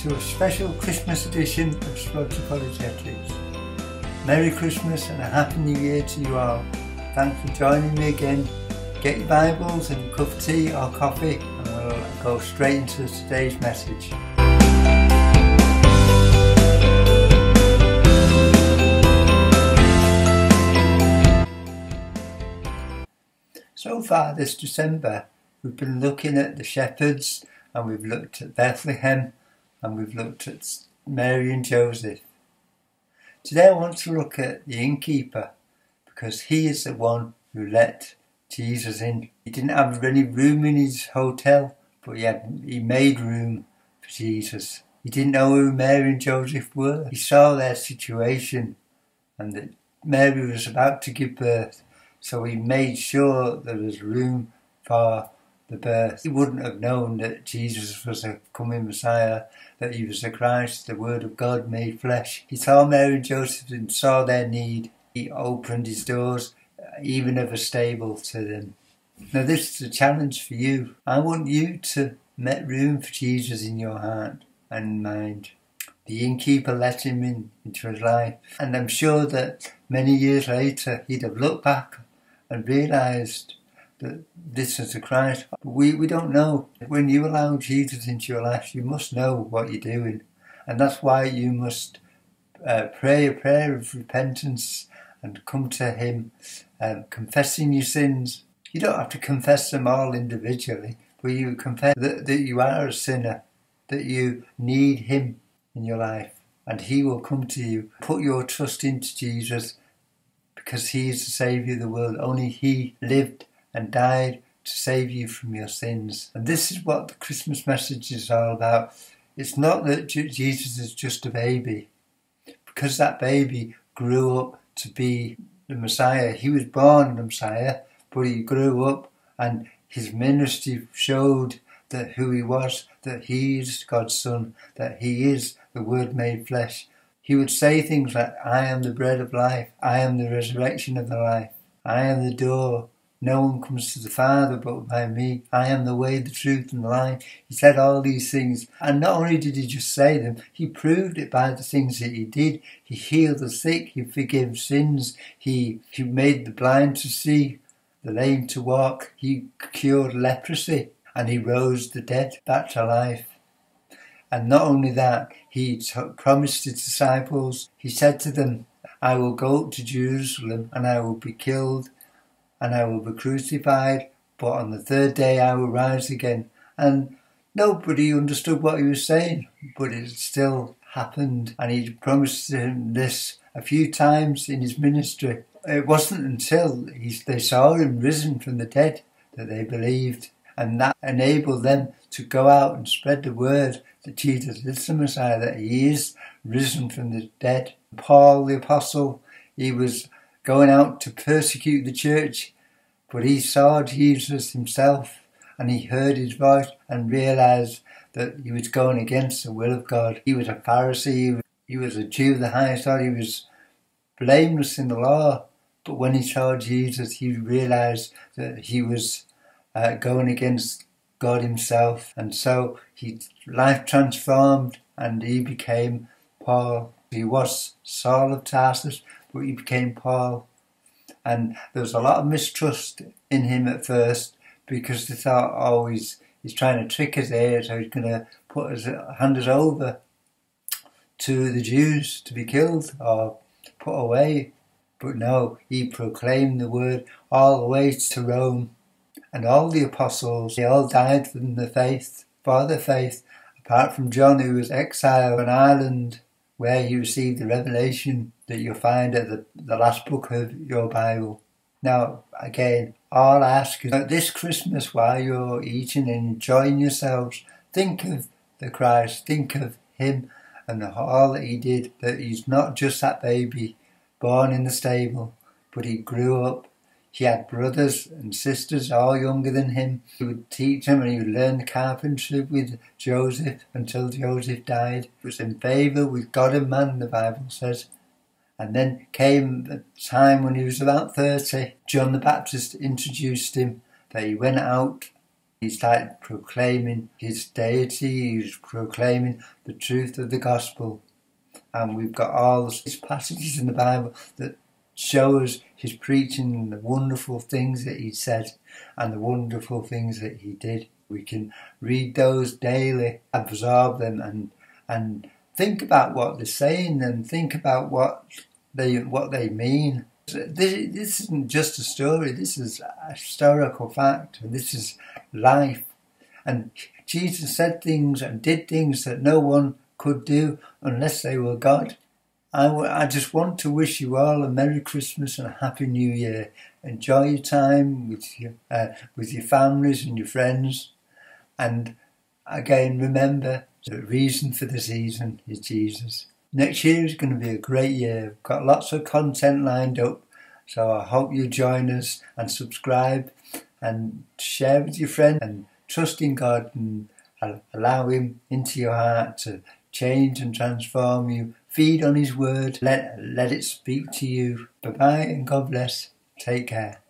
to a special Christmas edition of Shropshire Apologetics. Merry Christmas and a Happy New Year to you all. Thanks for joining me again. Get your Bibles and a cup of tea or coffee and we'll go straight into today's message. So far this December we've been looking at the shepherds, and we've looked at Bethlehem, and we've looked at Mary and Joseph. Today I want to look at the innkeeper, because he is the one who let Jesus in. He didn't have any room in his hotel, but he made room for Jesus. He didn't know who Mary and Joseph were. He saw their situation and that Mary was about to give birth, so he made sure there was room for the birth. He wouldn't have known that Jesus was a coming Messiah, that he was the Christ, the Word of God made flesh. He saw Mary and Joseph and saw their need. He opened his doors, even of a stable, to them. Now this is a challenge for you. I want you to make room for Jesus in your heart and mind. The innkeeper let him into his life, and I'm sure that many years later he'd have looked back and realised that this is the Christ. We don't know. When you allow Jesus into your life, you must know what you're doing. And that's why you must pray a prayer of repentance and come to him, confessing your sins. You don't have to confess them all individually, but you confess that you are a sinner, that you need him in your life, and he will come to you. Put your trust into Jesus, because he is the Saviour of the world. Only he lived and died to save you from your sins. And this is what the Christmas message is all about. It's not that Jesus is just a baby, because that baby grew up to be the Messiah. He was born the Messiah, but he grew up and his ministry showed that who he was, that he is God's Son, that he is the Word made flesh. He would say things like, I am the bread of life, I am the resurrection of the life, I am the door. No one comes to the Father but by me. I am the way, the truth and the life. He said all these things. And not only did he just say them, he proved it by the things that he did. He healed the sick. He forgave sins. He made the blind to see, the lame to walk. He cured leprosy. And he rose the dead back to life. And not only that, he promised his disciples. He said to them, I will go up to Jerusalem and I will be killed, and I will be crucified, but on the third day I will rise again. And nobody understood what he was saying, but it still happened. And he promised him this a few times in his ministry. It wasn't until they saw him risen from the dead that they believed. And that enabled them to go out and spread the word that Jesus is the Messiah, that he is risen from the dead. Paul the Apostle, he was going out to persecute the church, but he saw Jesus himself and he heard his voice and realised that he was going against the will of God. He was a Pharisee, he was a Jew of the highest order, he was blameless in the law, but when he saw Jesus he realised that he was going against God himself, and so his life transformed and he became Paul. He was Saul of Tarsus, but he became Paul. And there was a lot of mistrust in him at first, because they thought, oh, he's trying to trick us here, so he's going to hand us over to the Jews to be killed or put away. But no, he proclaimed the word all the way to Rome. And all the apostles, they all died for the faith, apart from John, who was exiled in Ireland, where he received the revelation that you'll find at the last book of your Bible. Now, again, all I ask is that this Christmas, while you're eating and enjoying yourselves, think of the Christ, think of him and all that he did, that he's not just that baby born in the stable, but he grew up. He had brothers and sisters all younger than him. He would teach them and he would learn carpentry with Joseph until Joseph died. He was in favour with God and man, the Bible says. And then came a time when he was about 30. John the Baptist introduced him, that he went out, He started proclaiming his deity, he's proclaiming the truth of the gospel. And we've got all these passages in the Bible that show us his preaching and the wonderful things that he said and the wonderful things that he did. We can read those daily, absorb them and think about what they're saying and think about what they mean. This isn't just a story, this is a historical fact, and this is life. And Jesus said things and did things that no one could do unless they were God. I just want to wish you all a Merry Christmas and a Happy New Year. Enjoy your time with your families and your friends. And again, remember, the reason for the season is Jesus. Next year is going to be a great year. We've got lots of content lined up. So I hope you join us and subscribe and share with your friends and trust in God and allow him into your heart to change and transform you. Feed on his word. Let it speak to you. Bye-bye and God bless. Take care.